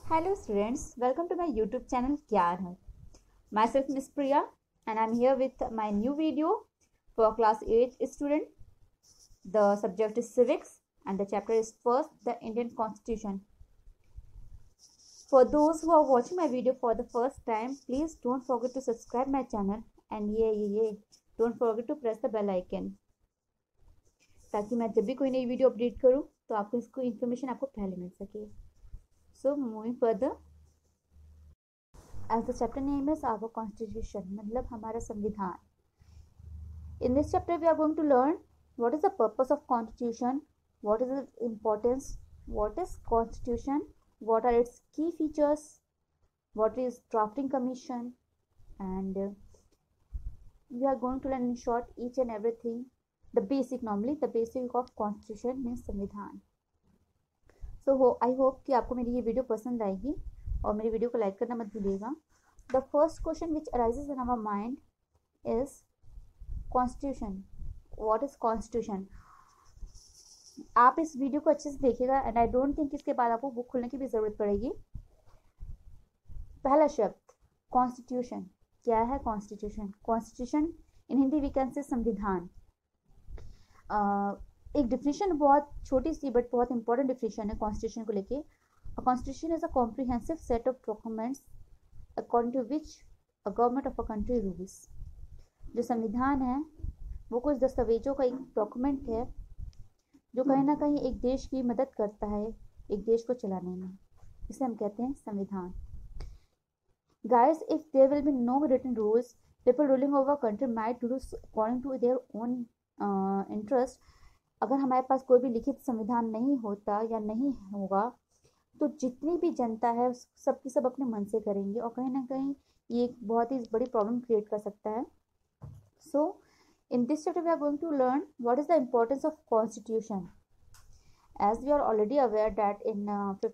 Hello students, welcome to my YouTube channel Kyan Hai. Myself Miss Priya and I'm here with my new video for class 8 student. The subject is civics and the chapter is first the Indian Constitution. For those who are watching my video for the first time, please don't forget to subscribe my channel and don't forget to press the bell icon ताकि मैं जब भी कोई नई video update करूं तो आपको इसको इन्फॉर्मेशन आपको पहले मिल सके. So moving further, as the chapter name is our constitution, मतलब हमारा संविधान. In this chapter we are going to learn what is the purpose of constitution, what is its importance, what is constitution, what are its key features, what is drafting commission, and we are going to learn in short each and everything. The basic of constitution means संविधान. सो I hope कि आपको मेरी ये video पसंद आएगी और मेरी video को लाइक करना मत भूलिएगा. The first question which arises in our mind is constitution. What is constitution? आप इस वीडियो को अच्छे से देखिएगा एंड आई डोंट थिंक इसके बाद आपको बुक खोलने की भी ज़रूरत पड़ेगी. पहला शब्द कॉन्स्टिट्यूशन. क्या है constitution? Constitution in Hindi we can say संविधान. एक डिफिनेशन बहुत छोटी सी बट बहुत इंपॉर्टेंट डिफिनेशन है कॉन्स्टिट्यूशन को लेके. A constitution is a comprehensive set of documents according to which a government of a country rules. जो संविधान है वो कुछ दस्तावेजों का एक डॉक्यूमेंट है जो कहीं ना कहीं एक देश की मदद करता है एक देश को चलाने में. इसे हम कहते हैं संविधान. Guys, if there will be no written rules, people ruling over country might do according to their own interest. अगर हमारे पास कोई भी लिखित संविधान नहीं होता या नहीं होगा तो जितनी भी जनता है सब की सब अपने मन से करेंगे और कहीं ना कहीं ये एक बहुत ही बड़ी प्रॉब्लम क्रिएट कर सकता है. So in this chapter we are going to learn what is the importance of constitution. As we are already aware that in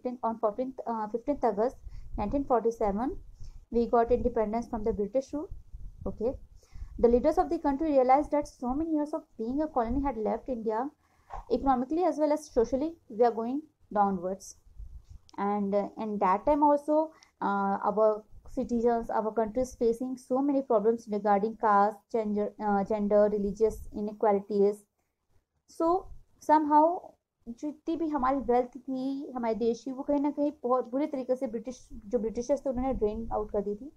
15th August 1947 we got independence from the British rule. Okay. The leaders of the country realized that so many years of being a colony had left India. Economically as well as socially, we are going downwards. And in that time also, our citizens, our country is facing so many problems regarding caste, gender, religious inequalities. So somehow जितनी भी हमारी wealth थी हमारे देश की वो कहीं ना कहीं बहुत बुरी तरीके से ब्रिटिशर्स थे उन्होंने ड्रेन आउट कर दी थी.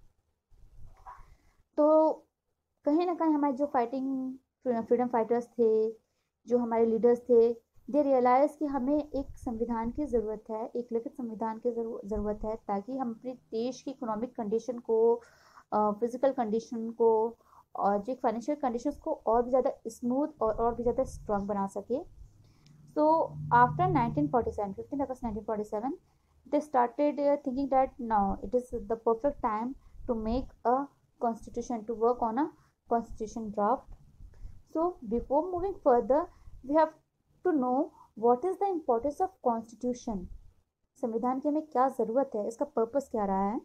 तो कहीं ना कहीं हमारे जो फाइटिंग फ्रीडम फाइटर्स थे, जो हमारे लीडर्स थे, दे रियलाइज कि हमें एक संविधान की ज़रूरत है, एक लिखित संविधान की ज़रूरत है ताकि हम अपने देश की इकोनॉमिक कंडीशन को, फिजिकल कंडीशन को और जो फाइनेंशियल कंडीशंस को और भी ज़्यादा स्मूथ और भी ज़्यादा स्ट्रांग बना सके. So after 1947, 15 August 1947, they started thinking that now it is the perfect time to make a constitution, to work on a constitution draft. So before moving further, we have to know what is the importance of constitution. संविधान की हमें क्या ज़रूरत है, इसका purpose क्या रहा है.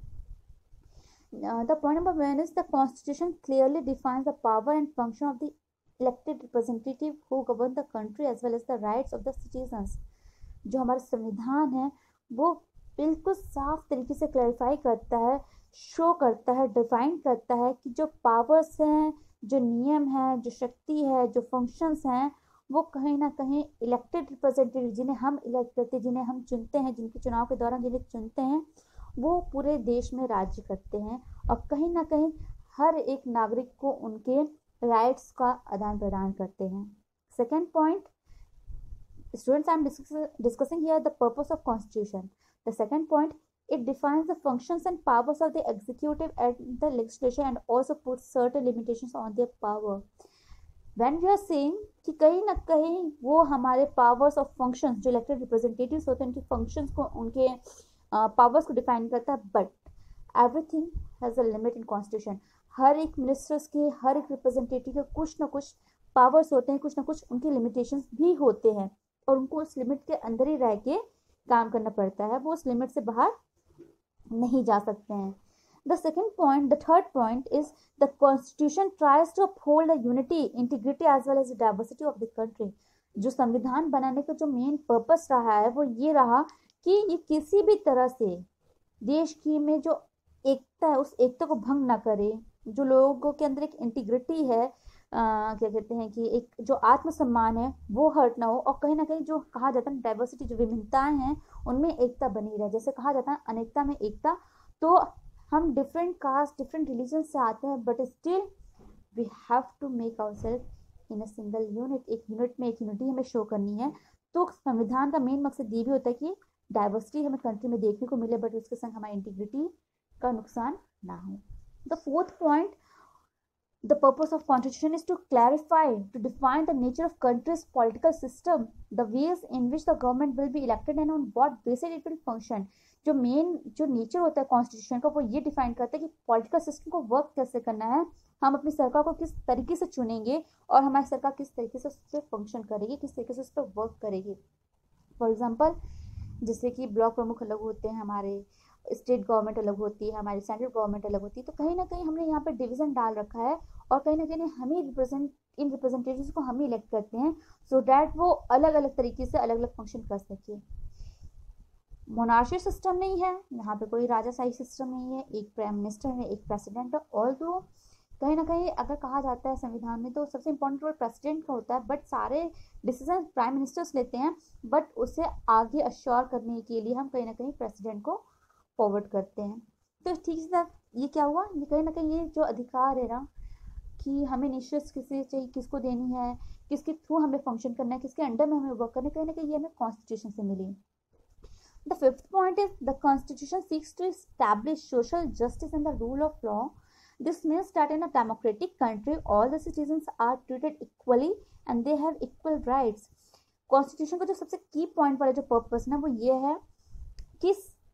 The point number 1 is the constitution clearly defines the power and function of the elected representative who govern the country as well as the rights of the citizens. जो हमारा संविधान है वो बिल्कुल साफ तरीके से क्लैरिफाई करता है, शो करता है, डिफाइन करता है कि जो पावर्स हैं, जो नियम हैं, जो शक्ति है, जो फंक्शंस हैं, वो कहीं ना कहीं इलेक्टेड रिप्रेजेंटेटिव जिन्हें हम इलेक्ट करते हैं, जिन्हें हम चुनते हैं, जिनके चुनाव के दौरान जिन्हें चुनते हैं, वो पूरे देश में राज्य करते हैं और कहीं ना कहीं हर एक नागरिक को उनके राइट्स का आदान प्रदान करते हैं. Second point, students, I am discussing here the purpose of constitution. The second point, it defines the functions and powers of the executive and the legislature and also puts certain limitations on their power. When we are saying कि कहीं ना कहीं वो हमारे powers of functions जो elected representatives होते हैं उनके functions को, उनके powers को define करता है, but everything has a limit in constitution. हर एक मिनिस्टर्स के, हर एक रिप्रेजेंटेटिव के कुछ ना कुछ पावर्स होते हैं, कुछ ना कुछ उनके लिमिटेशंस भी होते हैं और उनको उस लिमिट के अंदर ही रह के काम करना पड़ता है, वो उस लिमिट से बाहर नहीं जा सकते हैं. The second point, the third point is the constitution tries to uphold the unity, integrity as well as the diversity of the country. जो संविधान बनाने का जो मेन पर्पस रहा है वो ये रहा कि ये किसी भी तरह से देश की में जो एकता है उस एकता को भंग ना करे, जो लोगों के अंदर एक इंटीग्रिटी है, क्या कहते हैं कि एक जो आत्मसम्मान है वो हर्ट ना हो, और कहीं ना कहीं जो कहा जाता है डाइवर्सिटी, जो विभिन्नताएं हैं उनमें एकता बनी रहे। जैसे कहा जाता है अनेकता में एकता, तो हम डिफरेंट कास्ट डिफरेंट रिलीजन से आते हैं, but still we have to make ourself in a single unit, एक यूनिट में एक यूनिटी हमें शो करनी है। तो संविधान का मेन मकसद ये भी होता है कि डाइवर्सिटी हमें कंट्री में देखने को मिले, बट उसके संग हमारी इंटीग्रिटी का नुकसान ना हो। The fourth point, the purpose of constitution is to clarify, to define the nature of country's political system, the ways in which the government will be elected and on what basis it will function। जो main जो nature होता है constitution का वो ये define करता है कि पॉलिटिकल सिस्टम को वर्क कैसे करना है, हम अपनी सरकार को किस तरीके से चुनेंगे और हमारी सरकार किस तरीके से उस पर फंक्शन करेगी, किस तरीके से उस पर वर्क करेगी। फॉर एग्जाम्पल, जैसे कि ब्लॉक प्रमुख अलग होते हैं, हमारे स्टेट गवर्नमेंट अलग होती है, हमारी सेंट्रल गवर्नमेंट अलग होती है, तो कहीं ना कहीं हमने यहाँ पर डिवीजन डाल रखा है और कहीं ना कहीं हम ही इन रिप्रेजेंटेटिव्स को हम ही इलेक्ट करते हैं, सो डैट वो अलग अलग तरीके से अलग अलग फंक्शन कर सके। मोनार्शी सिस्टम नहीं है यहाँ पे, कोई राजाशाही सिस्टम नहीं है, एक प्राइम मिनिस्टर है, एक प्रेसिडेंट है। ऑल दो कहीं ना कहीं अगर कहा जाता है संविधान में तो सबसे इंपॉर्टेंट रोल प्रेसिडेंट का होता है, बट सारे डिसीजन प्राइम मिनिस्टर्स लेते हैं, बट उसे आगे अश्योर करने के लिए हम कहीं ना कहीं प्रेसिडेंट को फॉरवर्ड करते हैं। तो ठीक से ये क्या हुआ, ये कहीं ना कहीं ये जो अधिकार है ना कि हमें निश्चित किसी चाहिए, किसको देनी है, किसके थ्रू हमें फंक्शन करना है, किसके अंडर में हमें वर्क करना है, कहीं ना कहीं ये हमें कॉन्स्टिट्यूशन से मिली। The fifth point is the constitution seeks to establish social justice and the rule of law. This means that in a democratic country, all the citizens are treated equally and they have equal rights। Constitution का जो सबसे की point वाला जो purpose ना वो ये है कि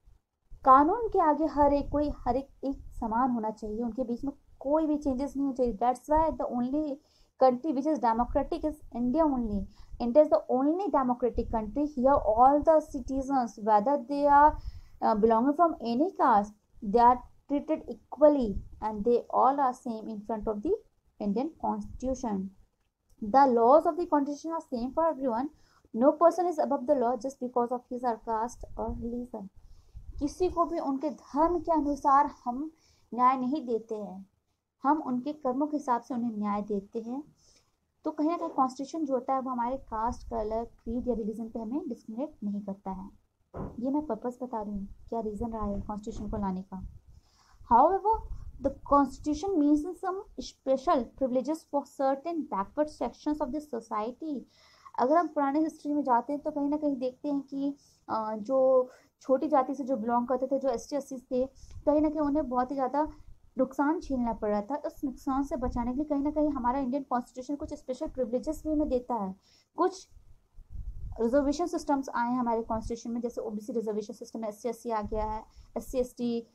कानून के आगे हर एक समान होना चाहिए, उनके बीच में कोई भी चेंजेस नहीं होना चाहिए। That's why the only country which is democratic is India only। India is the only democratic country, here all the citizens whether they are belonging from any caste, they are treated equally and they all are same in front of the Indian constitution। The laws of the constitution are same for everyone, no person is above the law just because of his or caste or religion। किसी को भी उनके धर्म के अनुसार हम न्याय नहीं देते हैं, हम उनके कर्मों के हिसाब से उन्हें न्याय देते हैं। तो कहीं ना कहीं कॉन्स्टिट्यूशन जो होता है वो हमारे कास्ट, कलर, क्रीड या रिलीजन पे हमें डिस्क्रिमिनेट नहीं करता है। ये मैं पर्पस बता रही हूँ, क्या रीज़न रहा है कॉन्स्टिट्यूशन को लाने का। However, the constitution means some special privileges for certain backward sections of the society। अगर हम पुराने हिस्ट्री में जाते हैं तो कहीं ना कहीं देखते हैं कि जो छोटी जाति से जो बिलोंग करते थे, जो ST SC थे, कहीं ना कहीं उन्हें बहुत ही ज़्यादा नुकसान झेलना पड़ रहा था। उस नुकसान से बचाने के लिए कहीं ना कहीं हमारा इंडियन कॉन्स्टिट्यूशन कुछ स्पेशल प्रिविलेजेस भी उन्हें देता है। कुछ रिजर्वेशन सिस्टम्स आए हैं हमारे कॉन्स्टिट्यूशन में, जैसे OBC reservation system, SC SC आ गया है, SC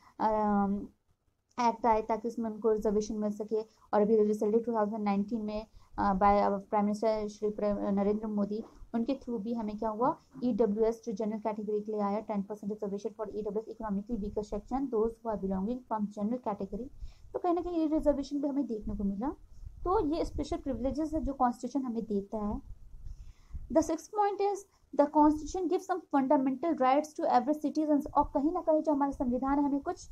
ST एक्ट आए ताकि उसमें उनको रिजर्वेशन मिल सके। और अभी रिसेंटली 2019 में by prime minister Shri Narendra Modi, उनके थ्रू भी हमें क्या हुआ, EWS जो जनरल कैटेगरी के लिए आया, 10% reservation for EWS economically weaker section, those who are belonging from general category. तो कहीं ना कहीं ये रिजर्वेशन भी हमें देखने को मिला। तो ये स्पेशल प्रिविलेजेस है जो कॉन्स्टिट्यूशन हमें देता है। The sixth point is the constitution gives some fundamental rights to every citizen. और कहीं ना कहीं जो हमारा संविधान है हमें कुछ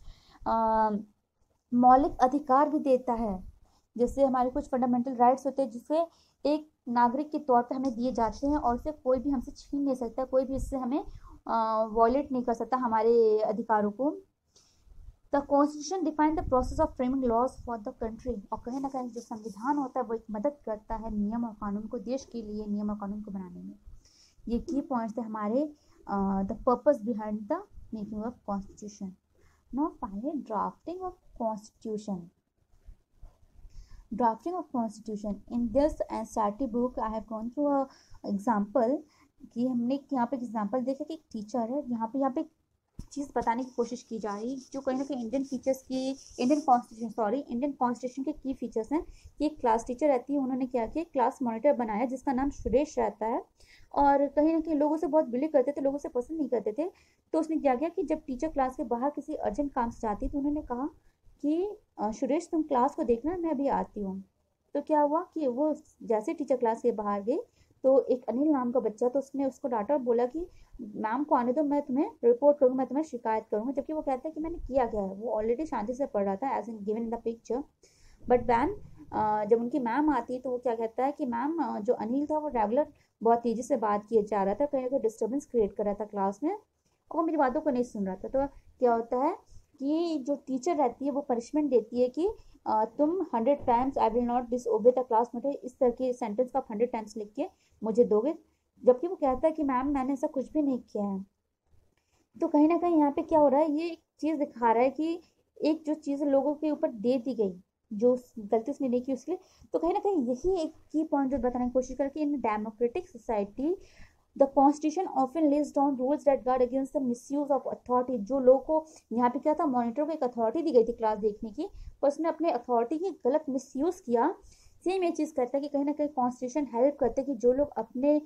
मौलिक अधिकार भी देता है, जैसे हमारे कुछ फंडामेंटल राइट्स होते हैं जिसे एक नागरिक के तौर पे हमें दिए जाते हैं और उसे कोई भी हमसे छीन नहीं सकता, कोई भी इससे हमें वॉयलेट नहीं कर सकता हमारे अधिकारों को। The constitution define the process of framing laws for the country. और कहीं ना कहीं जो संविधान होता है वो एक मदद करता है नियम और कानून को, देश के लिए नियम और कानून को बनाने में। ये की पॉइंट्स थे हमारे the purpose behind the making of constitution. Now finally, drafting of constitution। Drafting of constitution in this NCERT book I have gone through a example कि हमने यहाँ पे एग्जाम्पल देखा कि एक टीचर है, यहाँ पे चीज़ बताने की कोशिश की जा रही जो कहीं ना कहीं इंडियन कॉन्स्टिट्यूशन के की फीचर्स हैं। कि एक क्लास टीचर रहती है, उन्होंने क्या किया, क्लास मॉनिटर बनाया जिसका नाम सुरेश रहता है, और कहीं ना कहीं लोगों से बहुत बिलीव करते थे, लोगों से पसंद नहीं करते थे। तो उसने क्या किया कि जब टीचर क्लास के बाहर किसी अर्जेंट काम से जाती तो उन्होंने कहा कि सुरेश तुम क्लास को देखना, मैं अभी आती हूँ। तो क्या हुआ कि वो जैसे टीचर क्लास के बाहर गई तो एक अनिल नाम का बच्चा, तो उसने उसको डांटा और बोला कि मैम को आने दो, मैं तुम्हें रिपोर्ट करूंगा, मैं तुम्हें शिकायत करूंगा। जबकि वो कहता है कि मैंने किया क्या है, वो ऑलरेडी शांति से पढ़ रहा था as in given in the picture. But when जब उनकी मैम आती है तो वो क्या कहता है कि मैम जो अनिल था वो रेगुलर बहुत तेजी से बात किए जा रहा था, कहीं ना कहीं डिस्टर्बेंस क्रिएट कर रहा था क्लास में, और मेरी बातों को नहीं सुन रहा था। तो क्या होता है कि जो टीचर रहती है वो पनिशमेंट देती है कि तुम 100 times I will not disobey the class, मतलब इस तरह के सेंटेंस का 100 टाइम्स लिख के मुझे दोगे। जबकि वो कहता है कि मैम मैंने ऐसा कुछ भी नहीं किया है। तो कहीं ना कहीं यहाँ पे क्या हो रहा है, ये एक चीज दिखा रहा है कि एक जो चीज लोगों के ऊपर दे दी गई, जो गलती उसने नहीं की उसके लिए, तो कहीं ना कहीं यही एक की पॉइंट जो बताने की कोशिश कर कि in democratic society the constitution often lays down rules that guard against the misuse of authority. जो लोगों को यहाँ पे क्या था, मॉनिटर को एक अथॉरिटी दी गई थी क्लास देखने की, पर उसने अपने अथॉरिटी की गलत मिसयूज किया। सेम ये चीज करता है कि कहीं ना कहीं कॉन्स्टिट्यूशन हेल्प करते हैं कि जो लोग अपने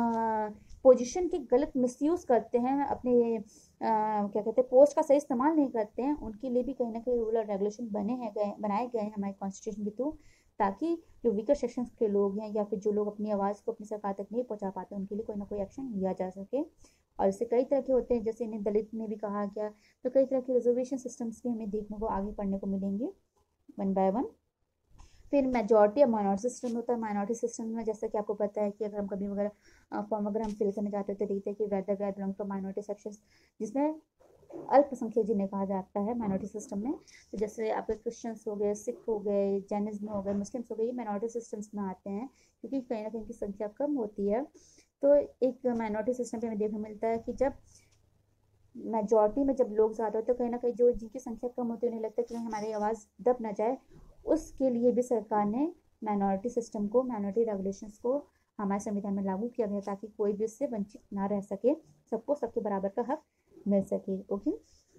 पोजीशन की गलत मिसयूज करते हैं, अपने क्या कहते हैं पोस्ट का सही इस्तेमाल नहीं करते हैं, उनके लिए भी कहीं ना कहीं रूल और रेगुलेशन बनाए गए हैं हमारे कॉन्स्टिट्यूशन के थ्रू, ताकि जो वीकर सेक्शंस के लोग हैं या फिर जो लोग अपनी आवाज़ को अपनी सरकार तक नहीं पहुंचा पाते, उनके लिए कोई ना कोई एक्शन लिया जा सके। और इससे कई तरह के होते हैं, जैसे इन्हें दलित में भी कहा गया, तो कई तरह के रिजर्वेशन सिस्टम्स भी हमें देखने को आगे पढ़ने को मिलेंगे वन बाय वन। फिर मेजॉरिटी और माइनॉरिटी सिस्टम होता है। माइनॉरिटी सिस्टम में जैसा कि आपको पता है कि अगर हम कभी वगैरह फॉर्म अगर हम फिल करने जाते हैं तो देखते हैं कि whether they belong to minority section, जिसमें अल्पसंख्यक जिन्हें कहा जाता है माइनॉरिटी सिस्टम में। तो जैसे आपके क्रिश्चियंस हो गए, सिख हो गए, जैनिज्म हो गए, मुस्लिम्स हो गए, ये माइनॉरिटी सिस्टम्स में आते हैं क्योंकि कहीं ना कहीं की संख्या कम होती है। तो एक माइनॉरिटी सिस्टम पे हमें देखने मिलता है कि जब मेजॉरिटी में जब लोग ज़्यादा होते हैं तो कहीं ना कहीं जो जिनकी संख्या कम होती है उन्हें लगता है कि हमारी आवाज़ दब ना जाए, उसके लिए भी सरकार ने माइनॉरिटी सिस्टम को, माइनॉरिटी रेगुलेशंस को हमारे संविधान में लागू किया गया ताकि कोई भी इससे वंचित ना रह सके, सबको सबके बराबर का हक मिल सके। Okay,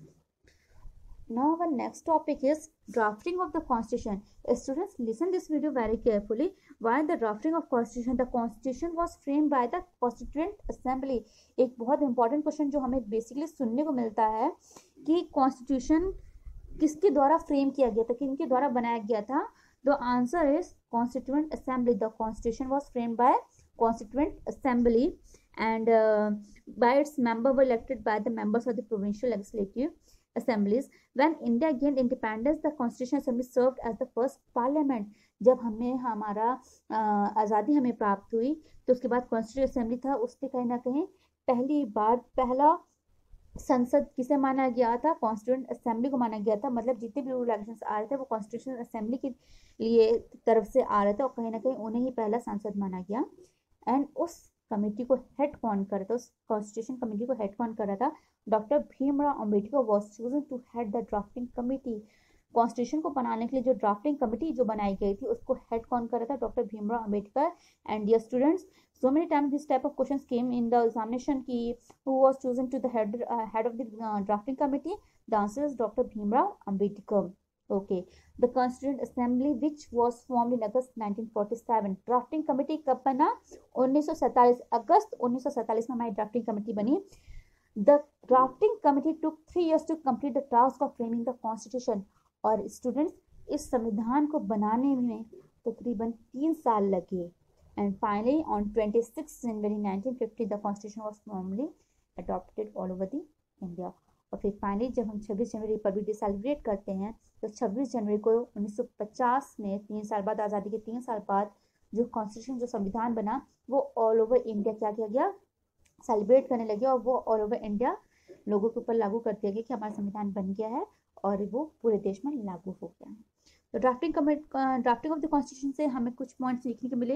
now our next topic is drafting of the constitution. Students, listen this video very carefully. While the drafting of constitution, the constitution was framed by the constituent assembly. एक बहुत इंपॉर्टेंट क्वेश्चन जो हमें basically सुनने को मिलता है कि constitution किसके द्वारा फ्रेम किया गया था, किनके द्वारा बनाया गया था। The answer is constituent assembly. The constitution was framed by constituent assembly and by its member were elected by the members of the provincial legislative assemblies. When India gained independence, the Constitution Assembly served as the first parliament. जब हमें हमारा आज़ादी हमें प्राप्त हुई तो उसके बाद कॉन्स्टिट्यूशन असेंबली था, उसने कहीं ना कहीं पहली बार पहला संसद किसे माना गया था, कॉन्स्टिट्यूएंट असेंबली को माना गया था। मतलब जितने भी रूल रेगुलेशंस आ रहे थे वो कॉन्स्टिट्यूशन असेंबली के लिए तरफ से आ रहे थे और कहीं ना कहीं उन्हें ही पहला सांसद माना गया। एंड उस कमेटी को हेड कौन कर रहा था, उस कॉन्स्टिट्यूशन कमेटी को हेड कौन कर रहा था, doctor Bhimrao Ambedkar was chosen to head the drafting committee. Constitution को बनाने के लिए जो ड्राफ्टिंग कमेटी जो बनाई गई थी उसको हेड कौन कर रहा था, doctor Bhimrao Ambedkar. And dear students, so many times this type of questions came in the examination ki who was chosen to the head of the drafting committee. The answer is Dr. Bhimrao Ambedkar. Okay, the Constituent Assembly which was formed in August 1947. Drafting committee कब बना, 1947 अगस्त 1947 में हमारी drafting committee बनी। The drafting committee took 3 years to complete the task of framing the constitution. और students इस संविधान को बनाने में तकरीबन 3 साल लगे। And finally, on 26 January 1950, the Constitution was formally adopted all over the India. और फिर फाइनली जब हम 26 जनवरी रिपब्लिक डे सेलिब्रेट करते हैं तो 26 जनवरी को 1950 में 3 साल बाद, आज़ादी के 3 साल बाद जो कॉन्स्टिट्यूशन, जो संविधान बना, वो ऑल ओवर इंडिया क्या किया गया, सेलिब्रेट करने लगे और वो ऑल ओवर इंडिया लोगों के ऊपर लागू कर दिया गया कि हमारा संविधान बन गया है और वो पूरे देश में लागू हो गया है। तो ड्राफ्टिंग ऑफ द कॉन्स्टिट्यूशन से हमें कुछ पॉइंट्स लिखने को मिले।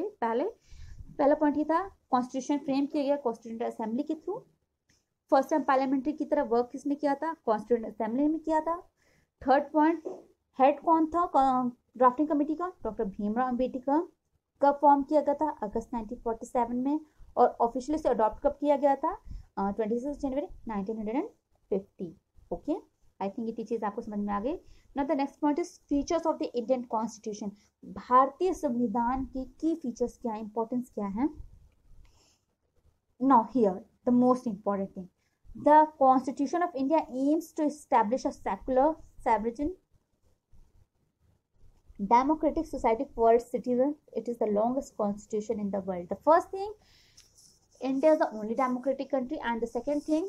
पहला पॉइंट ये था, कॉन्स्टिट्यूशन फ्रेम किया गया कॉन्स्टिट्यूएंट असेंबली के थ्रू। फर्स्ट टाइम पार्लियामेंट्री की तरह वर्क किसने किया था, कॉन्स्टिट्यूएंट असेंबली में किया था। थर्ड पॉइंट, हेड कौन था ड्राफ्टिंग कमेटी का, डॉक्टर भीमराव अंबेडकर। कब फॉर्म किया गया था, अगस्त 1947 में। और ऑफिशियली से अडॉप्ट कब किया गया था, 26 जनवरी 1950। ओके, आई थिंक ये चीज आपको समझ में आ गई। Now the next point is features of the Indian constitution. भारतीय संविधान की की फीचर्स क्या है, इंपॉर्टेंस क्या है। Now here the most important thing, the constitution of India aims to establish a secular sovereign democratic society for its citizens. It is the longest constitution in the world. The first thing, India is the only democratic country, and the second thing,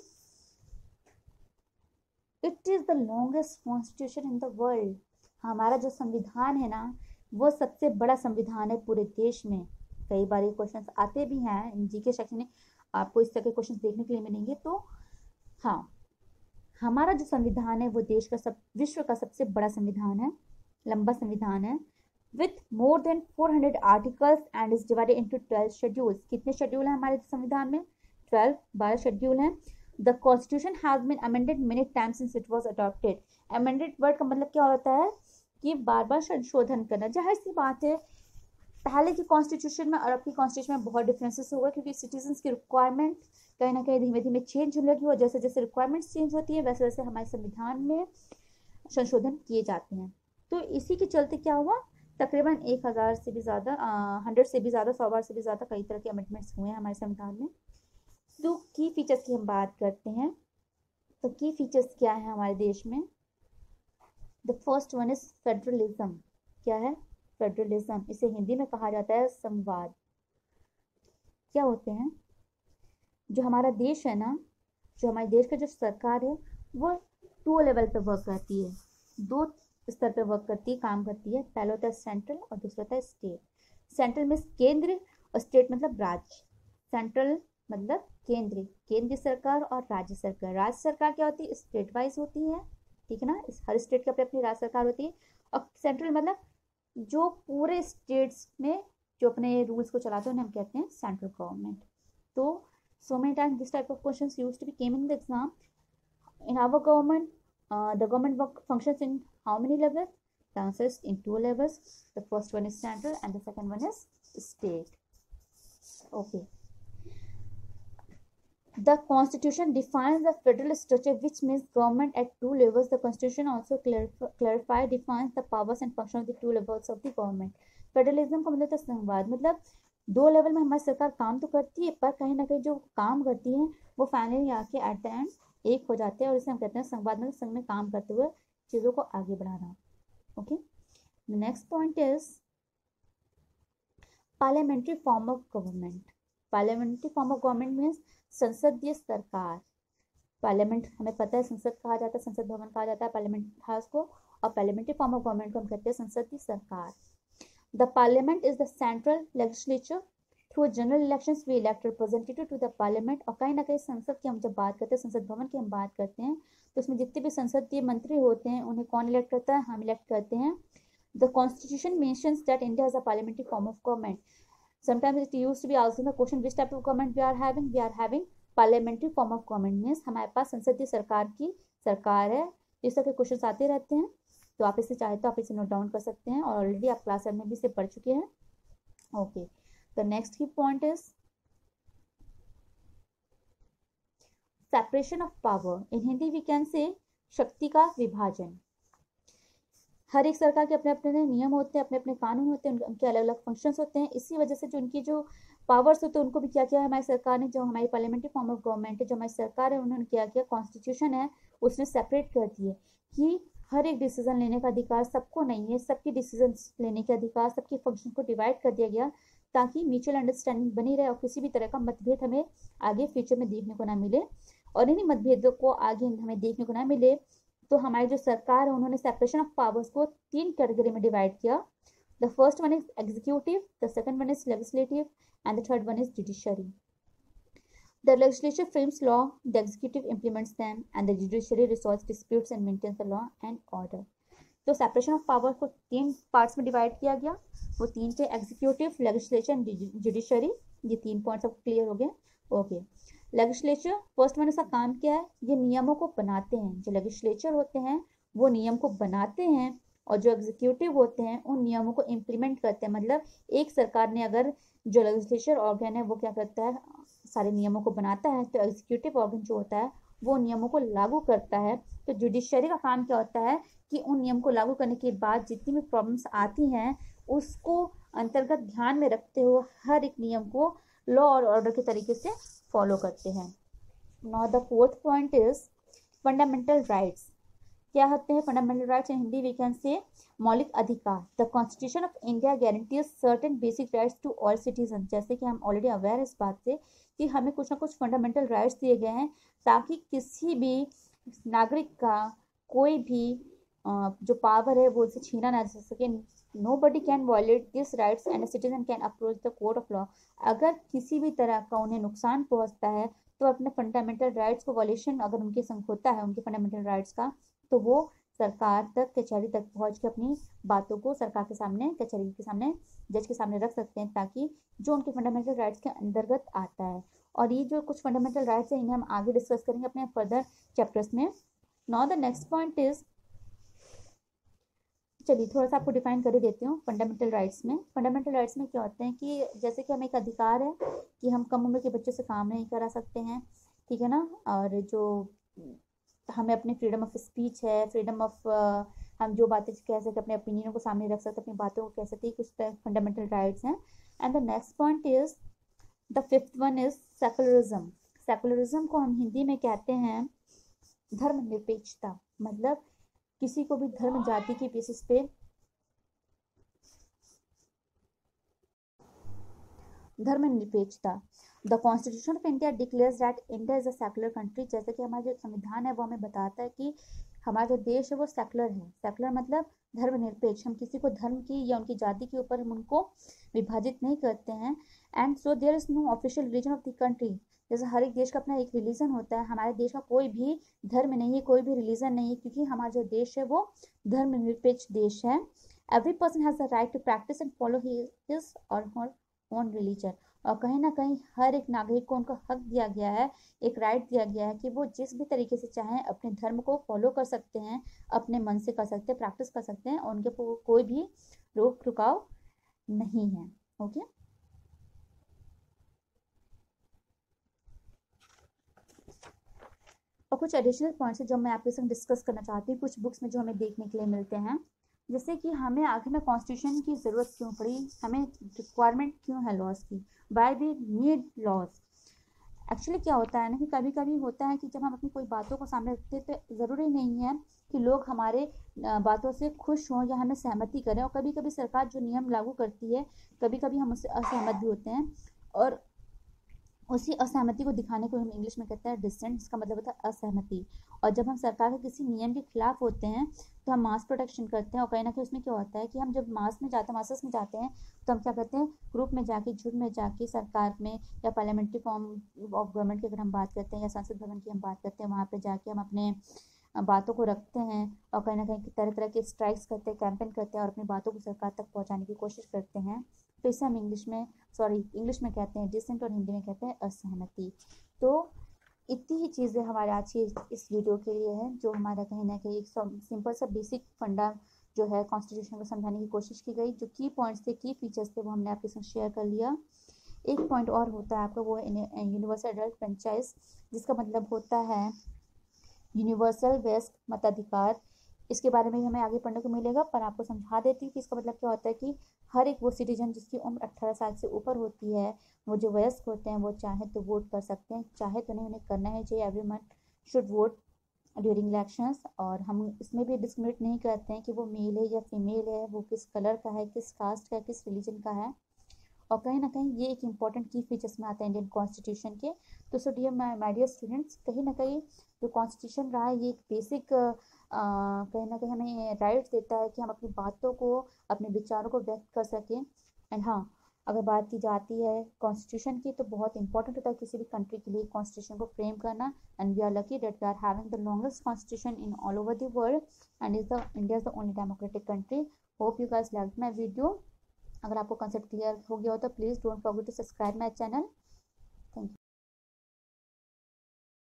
it is the longest constitution in the world. हमारा जो संविधान है ना, वो सबसे बड़ा संविधान है पूरे देश में. कई बार ये क्वेश्चंस आते भी हैं जीके सेक्शन में, आपको इस तरह के क्वेश्चंस देखने के लिए मिलेंगे. तो हाँ, हमारा जो संविधान है वो देश का विश्व का सबसे बड़ा संविधान है, लंबा संविधान है, with more than 400 articles and is divided into 12 schedules. कितने शेड्यूल हैं हमारे संविधान में? 12 शेड्यूल हैं. The constitution has been amended many times since it was adopted. Amended word का मतलब क्या होता है कि बार बार संशोधन करना. जाहिर सी बात है, पहले की कॉन्स्टिट्यूशन में और अब की कॉन्स्टिट्यूशन में बहुत डिफरेंसेस होगा, क्योंकि सिटीजन्स की रिक्वायरमेंट कहीं ना कहीं धीमे धीमे चेंज होने लगी, और जैसे जैसे रिक्वायरमेंट्स चेंज होती है वैसे वैसे हमारे संविधान में संशोधन किए जाते हैं. तो इसी के चलते क्या हुआ, तकरीबन 1000 से भी ज़्यादा 100 से भी ज़्यादा 100 बार से भी ज़्यादा कई तरह के अमेंडमेंट्स हुए हैं हमारे संविधान में. तो की फीचर्स की हम बात करते हैं. तो की फीचर्स क्या है हमारे देश में? The first one is federalism. क्या है? फेडरलिज्म. इसे हिंदी में कहा जाता है संवाद. क्या होते हैं, जो हमारा देश है ना, जो हमारे देश का जो सरकार है वो 2 लेवल पे वर्क करती है, 2 स्तर पे वर्क करती है, काम करती है. पहला होता है सेंट्रल और दूसरा होता है स्टेट. सेंट्रल में केंद्र और स्टेट मतलब राज्य. सेंट्रल मतलब केंद्र, केंद्रीय सरकार और राज्य सरकार. राज्य सरकार क्या होती है? स्टेट वाइज होती है, ठीक है ना, हर स्टेट की अपनी अपनी राज्य सरकार होती है. और सेंट्रल मतलब जो पूरे स्टेट्स में जो अपने रूल्स को चलाते हैं उन्हें हम कहते हैं सेंट्रल गवर्नमेंट. तो so many times this type of questions used to be came in the exam. In our government, the government work functions in how many levels? The answer is in 2 levels. The first one is central and the second one is state. Okay. The constitution defines the federal structure, which means government at 2 levels. The constitution also defines the powers and functions of the 2 levels of the government. Federalism का मतलब है संवाद. मतलब 2 level में हमारी सरकार काम तो करती है, पर कहीं ना कहीं जो काम करती है वो फाइनली आके एट द एंड एक हो जाते हैं, और इसे हम कहते हैं संवाद. मतलब संग में काम करते हुए चीज़ों को आगे बढ़ाना. Okay. Next point is parliamentary form of government. Parliamentary form of government means संसदीय सरकार. पार्लियामेंट हमें पता है संसद कहा जाता है, संसद भवन कहा जाता है पार्लियामेंट हाउस को, और पार्लियामेंट्री फॉर्म ऑफ गवर्नमेंट को हम कहते हैं संसदीय सरकार. The parliament is the central legislature. Through general elections we elect representative to the parliament. और कहीं ना कहीं संसद की हम जब बात करते हैं, संसद भवन की हम बात करते हैं, तो उसमें जितने भी संसदीय मंत्री होते हैं उन्हें कौन इलेक्ट करता है? हम इलेक्ट करते हैं. The constitution mentions that India has a parliamentary form of government. Sometimes it used to be asking the question which type of government we are having. We are having parliamentary form of government. means हमारे पास संसदीय सरकार की सरकार है. इस तरह के question आते रहते हैं, तो आप इसे चाहे तो आप इसे नोट डाउन कर सकते हैं, और ऑलरेडी आप क्लास में भी इसे पढ़ चुके हैं. ओके. द नेक्स्ट की point is separation of power. In Hindi we can say शक्ति का विभाजन. हर एक सरकार के अपने अपने नियम होते हैं, अपने अपने कानून होते हैं, उनके अलग अलग फंक्शंस होते हैं. इसी वजह से जो उनकी जो पावर्स होते हैं उनको भी क्या किया है हमारी सरकार ने, जो हमारी पार्लियामेंट्री फॉर्म ऑफ गवर्नमेंट है, जो हमारी सरकार है, उन्होंने क्या किया, कॉन्स्टिट्यूशन है उसने सेपरेट कर दिए कि हर एक डिसीजन लेने का अधिकार सबको नहीं है. सबकी डिसीजन लेने के अधिकार, सबके फंक्शन को डिवाइड कर दिया गया ताकि म्यूचुअल अंडरस्टैंडिंग बनी रहे और किसी भी तरह का मतभेद हमें आगे फ्यूचर में देखने को ना मिले. और इन्हीं मतभेदों को आगे हमें देखने को ना मिले तो हमारी जो सरकार है उन्होंने सेपरेशन ऑफ पावर्स को 3 कैटेगरी में डिवाइड किया. The first one is executive, the second one is legislative and the third one is judiciary. The legislature frames law, the executive implements them, and the judiciary resolves disputes and maintains the law and order. तो separation of power को 3 parts में divide किया गया. वो 3 थे, executive, legislature and judiciary. ये 3 points आपको clear हो गए. ओके. लेजिस्लेचर फर्स्ट वन, इसका काम क्या है? ये नियमों को बनाते हैं. जो लेजिस्लेचर होते हैं वो नियम को बनाते हैं, और जो एग्जीक्यूटिव होते हैं उन नियमों को इम्प्लीमेंट करते हैं. मतलब एक सरकार ने अगर जो लेजिस्लेचर ऑर्गन है वो क्या करता है, सारे नियमों को बनाता है, तो एग्जीक्यूटिव ऑर्गन जो होता है वो नियमों को लागू करता है. तो जुडिशरी का काम क्या होता है कि उन नियम को लागू करने के बाद जितनी भी प्रॉब्लम्स आती हैं उसको अंतर्गत ध्यान में रखते हुए हर एक नियम को लॉ और ऑर्डर के तरीके से फॉलो करते हैं. Now the fourth point is fundamental rights. क्या होते हैं fundamental rights? In Hindi we can say मौलिक अधिकार। The constitution of India guarantees certain basic rights to all citizen. जैसे कि हम ऑलरेडी अवेयर है इस बात से कि हमें कुछ ना कुछ फंडामेंटल राइट्स दिए गए हैं ताकि किसी भी नागरिक का कोई भी जो पावर है वो उसे छीना ना जा सके। Nobody can violate these rights and a citizen can approach the court of law. अगर किसी भी तरह का उन्हें नुकसान पहुंचता है तो अपने फंडामेंटल राइट्स को वॉल्यूशन अगर उनके संग होता है उनके फंडामेंटल राइट्स का, तो वो सरकार तक, कचहरी तक पहुंच के अपनी बातों को सरकार के सामने, कचहरी के सामने, जज के सामने रख सकते हैं, ताकि जो उनके फंडामेंटल राइट्स के अंतर्गत आता है। और ये जो कुछ फंडामेंटल राइट्स है इन्हें हम आगे डिस्कस करेंगे अपने फर्दर चैप्टर्स में। Now the next point is, चलिए थोड़ा सा आपको डिफाइन कर ही देती हूँ फंडामेंटल राइट्स में। फंडामेंटल राइट्स में क्या होते हैं कि जैसे कि हमें एक अधिकार है कि हम कम उम्र के बच्चों से काम नहीं करा सकते हैं, ठीक है ना, और जो हमें अपनी फ्रीडम ऑफ स्पीच है, फ्रीडम ऑफ हम जो बातें कह सकते, अपने ओपिनियन को सामने रख सकते, अपनी बातों को कह सकते, कुछ फंडामेंटल राइट्स हैं। And the next point is, the fifth one is secularism. Secularism को हम हिंदी में कहते हैं धर्मनिरपेक्षता। मतलब किसी को भी धर्म जाति के बेसिस पे धर्मनिरपेक्षता। The constitution of India declares that India is a secular country. जैसे कि हमारा जो संविधान है वो हमें बताता है कि हमारा जो देश है वो सेकुलर है। सेकुलर मतलब धर्मनिरपेक्ष। हम किसी को धर्म की या उनकी जाति के ऊपर हम उनको विभाजित नहीं करते हैं। And so there is no official religion of the country. जैसे हर एक देश का अपना एक रिलीजन होता है, हमारे देश का कोई भी धर्म नहीं है, कोई भी रिलीजन नहीं है, क्योंकि हमारा जो देश है वो धर्मनिरपेक्ष देश है। Every person has the right to practice and follow his और हर ओन रिलीजन। और कहीं ना कहीं हर एक नागरिक को उनका हक दिया गया है, एक राइट दिया गया है कि वो जिस भी तरीके से चाहें अपने धर्म को फॉलो कर सकते हैं, अपने मन से कर सकते हैं, प्रैक्टिस कर सकते हैं, और उनके कोई भी रोक रुकाव नहीं है। ओके, और कुछ एडिशनल पॉइंट्स है जो मैं आपके संग डिस्कस करना चाहती हूँ, कुछ बुक्स में जो हमें देखने के लिए मिलते हैं। जैसे कि हमें आखिर में कॉन्स्टिट्यूशन की ज़रूरत क्यों पड़ी, हमें रिक्वायरमेंट क्यों है लॉज की, why we need laws. Actually क्या होता है ना कि कभी कभी होता है कि जब हम अपनी कोई बातों को सामने रखते हैं तो ज़रूरी नहीं है कि लोग हमारे बातों से खुश हों या हमें सहमति करें। और कभी कभी सरकार जो नियम लागू करती है कभी कभी हम उससे असहमत भी होते हैं, और उसी असहमति को दिखाने को हम इंग्लिश में कहते हैं डिसेंट, जिसका मतलब होता है असहमति। और जब हम सरकार के किसी नियम के खिलाफ होते हैं तो हम मास प्रोटेक्शन करते हैं। और कहीं ना कहीं उसमें क्या होता है कि हम जब मासेस में जाते हैं तो हम क्या करते हैं, ग्रुप में जाके, झुंड में जाके सरकार में या पार्लियामेंट्री फॉर्म ऑफ गवर्नमेंट की अगर हम बात करते हैं या संसद भवन की हम बात करते हैं, वहाँ पर जाके हम अपने बातों को रखते हैं और कहीं ना कहीं तरह तरह के स्ट्राइक्स करते हैं, कैंपेन करते हैं और अपनी बातों को सरकार तक पहुँचाने की कोशिश करते हैं। तो इसे हम इंग्लिश में कहते हैं डिसेंट और हिंदी में कहते हैं असहमति। तो इतनी ही चीज़ें हमारे आज की इस वीडियो के लिए है, जो हमारा कहीं ना कहीं एक सिंपल सा बेसिक फंडा जो है कॉन्स्टिट्यूशन को समझाने की कोशिश की गई। जो की पॉइंट्स थे, की फीचर्स थे, वो हमने आपके साथ शेयर कर लिया। एक पॉइंट और होता है आपका, वो है यूनिवर्सल एडल्ट फ्रेंचाइज, जिसका मतलब होता है यूनिवर्सल वयस्क मताधिकार। इसके बारे में हमें आगे पढ़ने को मिलेगा, पर आपको समझा देती हूँ कि इसका मतलब क्या होता है कि हर एक वो सिटीजन जिसकी उम्र 18 साल से ऊपर होती है, वो जो वयस्क होते हैं, वो चाहे तो वोट कर सकते हैं, चाहे तो नहीं, उन्हें करना ही चाहिए। Everyone should vote during elections. और हम इसमें भी डिस्क्रिमिनेट नहीं करते हैं कि वो मेल है या फीमेल है, वो किस कलर का है, किस कास्ट का है, किस रिलीजन का है। और कहीं ना कहीं ये एक इंपॉर्टेंट की फीचर्स में आता है इंडियन कॉन्स्टिट्यूशन के। तो so dear my dear students, कहीं ना कहीं जो कॉन्स्टिट्यूशन रहा है ये एक बेसिक कहीं ना कहीं हमें राइट्स देता है कि हम अपनी बातों को, अपने विचारों को व्यक्त कर सकें। एंड हाँ, अगर बात की जाती है कॉन्स्टिट्यूशन की तो बहुत इंपॉर्टेंट होता है किसी भी कंट्री के लिए कॉन्स्टिट्यूशन को फ्रेम करना। And we are lucky that we are having the longest constitution in all over the world and India is the only democratic country. Hope you guys like my video. अगर आपको concept clear हो गया हो तो please don't forget to subscribe my channel. Thank you.